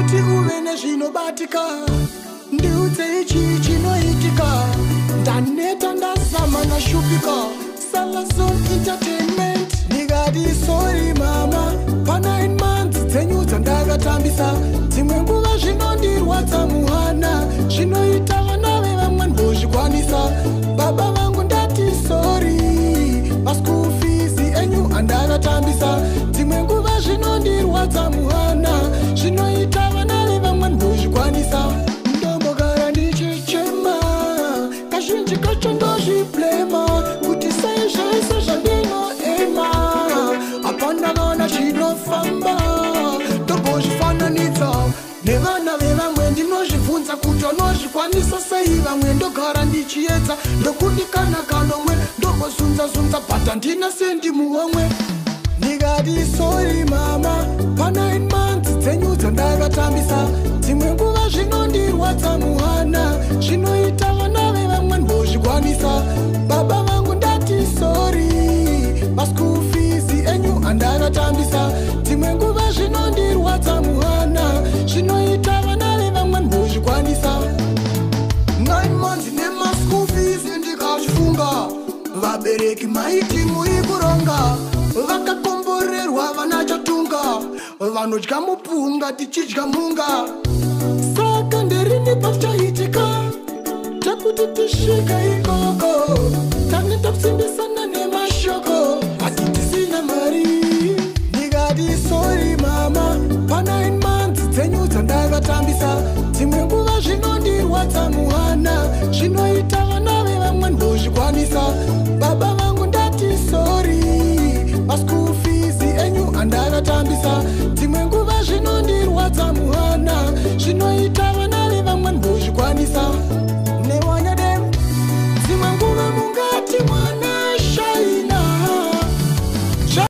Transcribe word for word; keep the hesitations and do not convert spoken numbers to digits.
kuti uve nezvinobatika ndiudze ichi chinoitika ndaneta ndazama nashupika Salazone Entertainment ndikati sorry mama pa nine months dzenyu dzandakatambisa dzimwe nguva zvinondirwadza muhana zvinoita vana vevamwe ndozvikwanisa baba vangu ndati sorry paschool fees enyu andakatambisa dzimwe nguva zvinondirwadza muhana zvinoita vana vevamwe ndozvikwanisa ndombogara ndichichema kazhinji kacho ndozviblema kuti sei zvese zvandinoema hapana kana chinofamba ndogozvifananidza nevana vevamwe ndinozvibvunza kuti vanozvikwanisa sei vamwe ndogara ndichiedza ndokundikana kanomwe ndogozunza-zunza bhata ndina sendi muhomwe ndikati sorry mama pa nine months dzenyu dzandakatambisa dzimwe nguva zvinondirwadza muhana zvinoita vana vevamwe ndozvikwanisa baba vangu ndati sorry paschool fees enyu andakatambisa dzimwe nguva zvinondirwadza muhana zvinoita vana vevamwe ndozvikwanisa nine months nemaschool fees ndikazvifunga vabereki maiti muri kuronga vakakomborerwa vana chatunga vanodya mupunga tichidya munga saka nderini pachaitika takuti tisvika ikoko tange takusimbisana nemashoko asi tisina mari ndikati sorry